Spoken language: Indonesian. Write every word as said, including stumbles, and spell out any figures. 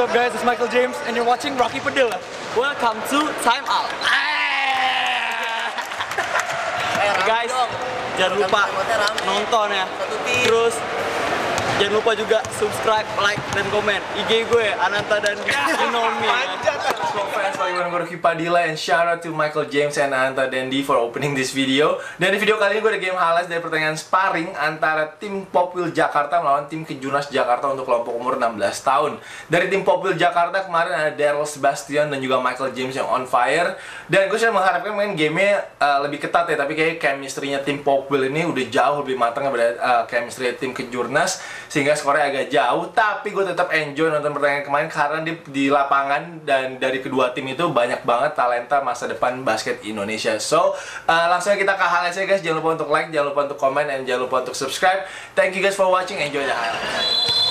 up guys, it's Michael James and you're watching Rocky Padilla. Welcome to Time Out. Hey guys, jangan lupa nonton ya. Terus jangan lupa juga subscribe, like, dan komen I G gue, Ananta dan you know me. So fans, bagaimana gue Rocky Padilla, and shout out to Michael James and Ananta Dendi for opening this video. Dan di video kali ini gue ada game highlights dari pertandingan sparring antara tim Popwil Jakarta melawan tim Kejurnas Jakarta untuk kelompok umur enam belas tahun. Dari tim Popwil Jakarta kemarin ada Daryl Sebastian dan juga Michael James yang on fire. Dan gue sudah mengharapkan main gamenya uh, lebih ketat ya, tapi kayak chemistry-nya tim Popwil ini udah jauh lebih matang daripada uh, chemistry tim Kejurnas, sehingga skornya agak jauh. Tapi gue tetap enjoy nonton pertandingan kemarin karena di, di lapangan dan dari kedua tim itu banyak banget talenta masa depan basket Indonesia. So, uh, langsung aja kita ke highlights ya guys. Jangan lupa untuk like, jangan lupa untuk komen, dan jangan lupa untuk subscribe. Thank you guys for watching. Enjoy the highlights.